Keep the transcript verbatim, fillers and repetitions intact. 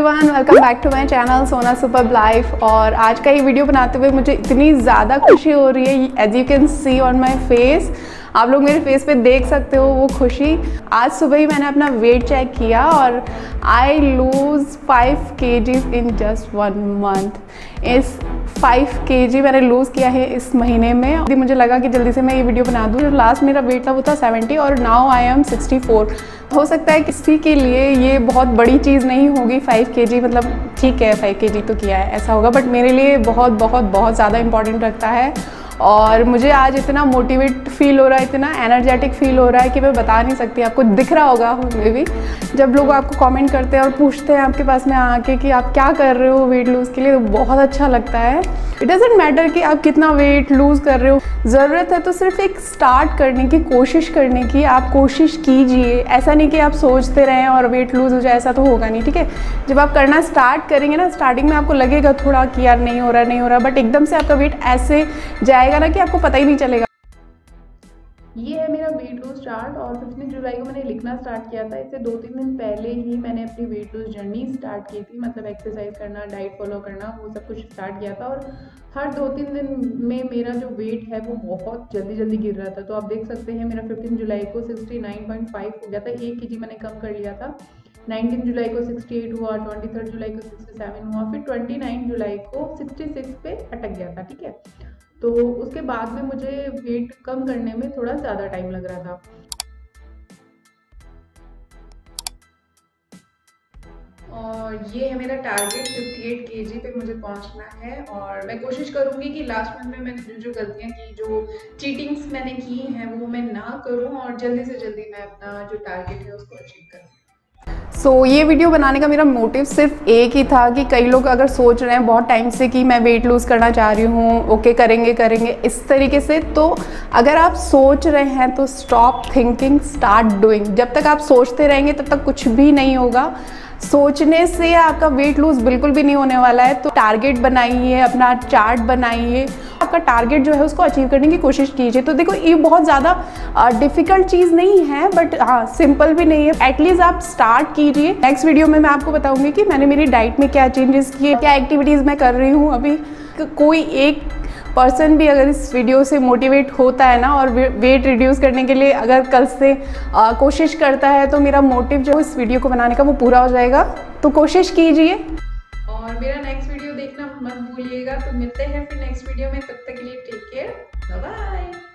Everyone, welcome back to my channel Sona super life. और आज का ये वीडियो बनाते हुए मुझे इतनी ज़्यादा खुशी हो रही है, as you can see on my face. आप लोग मेरे फेस पे देख सकते हो वो खुशी। आज सुबह ही मैंने अपना वेट चेक किया और I lose five KGs in just one month. इस फाइव केजी मैंने लूज़ किया है इस महीने में। मुझे लगा कि जल्दी से मैं ये वीडियो बना दूँ। जो लास्ट मेरा वेट था वो था सेवेंटी और now I am sixty four. हो सकता है किसी के लिए ये बहुत बड़ी चीज़ नहीं होगी फाइव केजी, मतलब ठीक है फाइव केजी तो किया है ऐसा होगा, बट मेरे लिए बहुत बहुत बहुत ज़्यादा इंपॉर्टेंट रखता है। और मुझे आज इतना मोटिवेट फील हो रहा है, इतना एनर्जेटिक फील हो रहा है कि मैं बता नहीं सकती। आपको दिख रहा होगा मे भी, जब लोग आपको कमेंट करते हैं और पूछते हैं आपके पास में आके कि आप क्या कर रहे हो वेट लूज़ के लिए, तो बहुत अच्छा लगता है। इट डजंट मैटर कि आप कितना वेट लूज़ कर रहे हो, ज़रूरत है तो सिर्फ एक स्टार्ट करने की, कोशिश करने की। आप कोशिश कीजिए, ऐसा नहीं कि आप सोचते रहें और वेट लूज़ हो जाए, ऐसा तो होगा नहीं, ठीक है। जब आप करना स्टार्ट करेंगे ना, स्टार्टिंग में आपको लगेगा थोड़ा कि यार नहीं हो रहा नहीं हो रहा, बट एकदम से आपका वेट ऐसे जाएगा ना कि आपको पता ही नहीं चलेगा। ये है मेरा वेट लूज चार्ट और फिफ्टीन जुलाई को मैंने लिखना स्टार्ट किया था। इससे दो तीन दिन पहले ही मैंने अपनी वेट लूज जर्नी स्टार्ट की थी, मतलब एक्सरसाइज करना, डाइट फॉलो करना, वो सब कुछ स्टार्ट किया था। और हर दो तीन दिन में मेरा जो वेट है वो बहुत जल्दी जल्दी गिर रहा था। तो आप देख सकते हैं मेरा फिफ्टीन जुलाई को सिक्सटी नाइन पॉइंट फाइव हो गया था, एक के जी मैंने कम कर लिया था। नाइनटीन जुलाई को सिक्सटी एट हुआ, ट्वेंटी थर्ड जुलाई को सिक्सटी सेवन हुआ, फिर ट्वेंटी नाइन जुलाई को सिक्सटी सिक्स पे अटक गया था, ठीक है। तो उसके बाद में मुझे वेट कम करने में थोड़ा ज़्यादा टाइम लग रहा था। और ये है मेरा टारगेट, अट्ठावन केजी पे मुझे पहुंचना है। और मैं कोशिश करूंगी कि लास्ट मंथ में मैंने जो जो गलतियां की, जो चीटिंग्स मैंने की हैं, वो मैं ना करूं और जल्दी से जल्दी मैं अपना जो टारगेट है उसको अचीव करूं। सो so, ये वीडियो बनाने का मेरा मोटिव सिर्फ एक ही था कि कई लोग अगर सोच रहे हैं बहुत टाइम से कि मैं वेट लूज़ करना चाह रही हूँ, ओके करेंगे करेंगे इस तरीके से, तो अगर आप सोच रहे हैं तो स्टॉप थिंकिंग, स्टार्ट डूइंग। जब तक आप सोचते रहेंगे तब तक कुछ भी नहीं होगा। सोचने से आपका वेट लूज़ बिल्कुल भी नहीं होने वाला है। तो टारगेट बनाइए, अपना चार्ट बनाइए, आपका टारगेट जो है उसको अचीव करने की कोशिश कीजिए। तो देखो ये बहुत ज़्यादा डिफ़िकल्ट चीज़ नहीं है, बट हाँ सिंपल भी नहीं है। एटलीस्ट आप स्टार्ट कीजिए। नेक्स्ट वीडियो में मैं आपको बताऊंगी कि मैंने मेरी डाइट में क्या चेंजेस किए, क्या एक्टिविटीज़ मैं कर रही हूँ अभी। कोई एक पर्सन भी अगर इस वीडियो से मोटिवेट होता है ना और वेट रिड्यूस करने के लिए अगर कल से आ, कोशिश करता है, तो मेरा मोटिव जो इस वीडियो को बनाने का वो पूरा हो जाएगा। तो कोशिश कीजिए और मेरा नेक्स्ट वीडियो देखना मत भूलिएगा। तो मिलते हैं फिर नेक्स्ट वीडियो में, तब तक के लिए टेक केयर, बाय बाय।